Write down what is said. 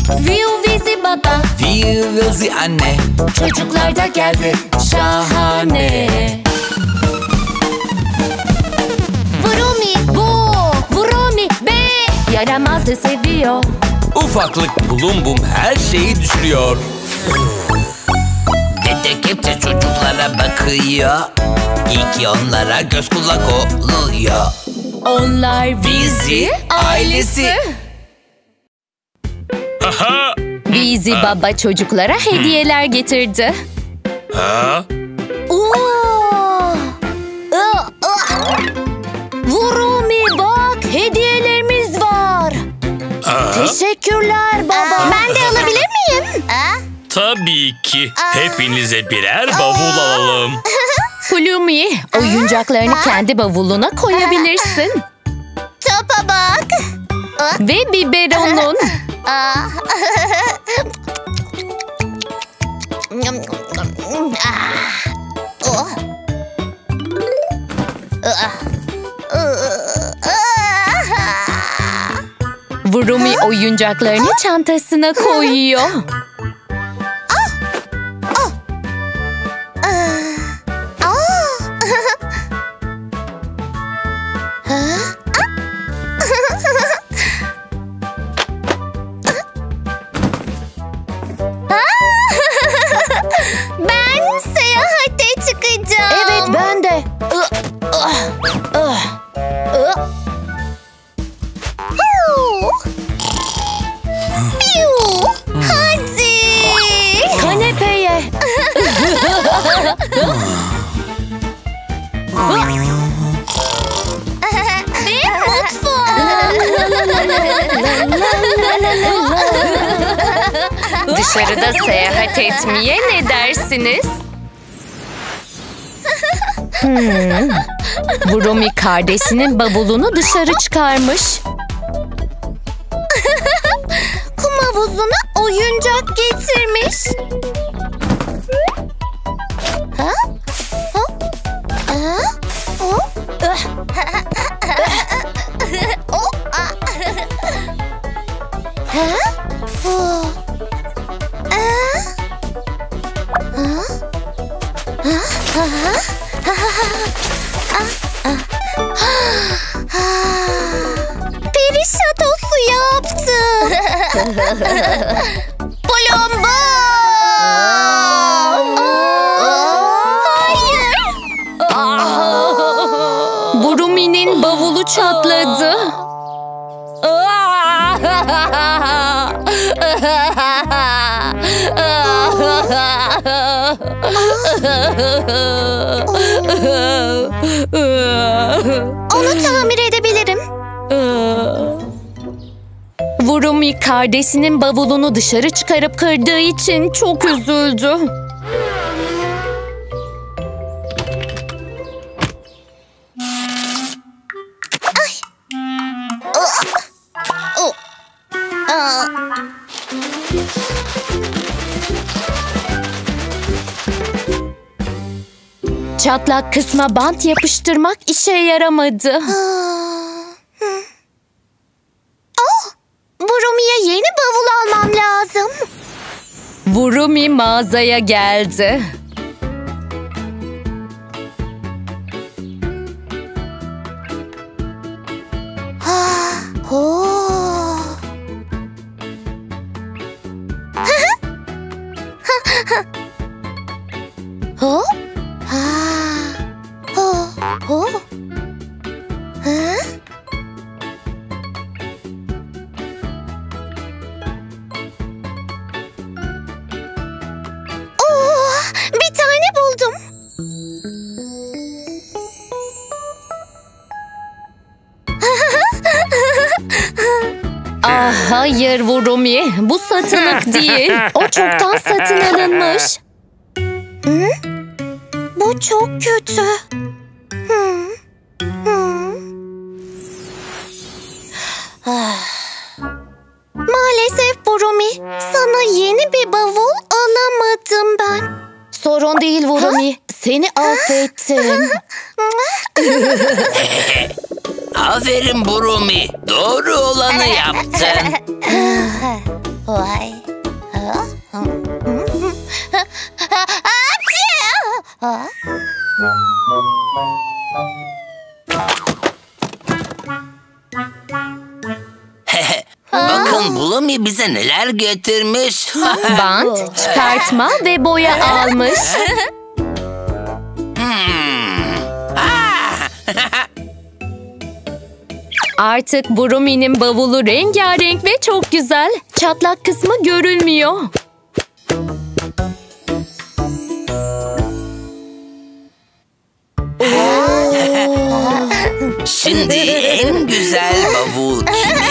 Viu vizi baba, Viu vizi anne. çocuklar da geldi, şahane. Vurumi bu, Vurumi be, yaramazı seviyor. Ufaklık bulum bum her şeyi düşürüyor. Dede kepçe çocuklara bakıyor. İyi ki onlara göz kulak oluyor. Onlar Vizi ailesi. Aha! Vizi baba çocuklara hediyeler getirdi. Ha? Vurumi bak, hediyelerimiz var. Teşekkürler baba. Ben de alabilir miyim? Tabii ki. Hepinize birer bavul alalım. Plumi, oyuncaklarını kendi bavuluna koyabilirsin. Topa bak. Ve biberonun. Vurumi oyuncaklarını çantasına koyuyor. Ben seyahate çıkacağım. Evet, ben de. Hadi. Kanepeye. Ve mutfağa. Dışarıda seyahat etmeye ne dersiniz? Vurumi kardeşinin bavulunu dışarı çıkarmış. Kum havuzuna oyuncak getirmiş. Ha? Ha? Ha? O? O? Ha? O? Peri şatosu yaptı. Plombo! Hayır. Vurumi'nin bavulu çatladı. Onu tamir edebilirim. Vurumi kardeşinin bavulunu dışarı çıkarıp kırdığı için çok üzüldü. Çatlak kısma bant yapıştırmak işe yaramadı. Vurumi'ye yeni bavul almam lazım. Vurumi mağazaya geldi. Bir tane buldum. Ah hayır Vurumi, bu satılık değil. O çoktan satın alınmış. Bu çok kötü. Maalesef Vurumi, sana yeni bir bavul alamadım ben. Sorun değil Vurumi, seni affettim. Aferin Burumi. Doğru olanı yaptın. Vay. Bakın Bloomy bize neler getirmiş. Bant, çıkartma ve boya almış. Artık Broomy'nin bavulu rengarenk ve çok güzel. Çatlak kısmı görülmüyor. Şimdi en güzel bavul kimin?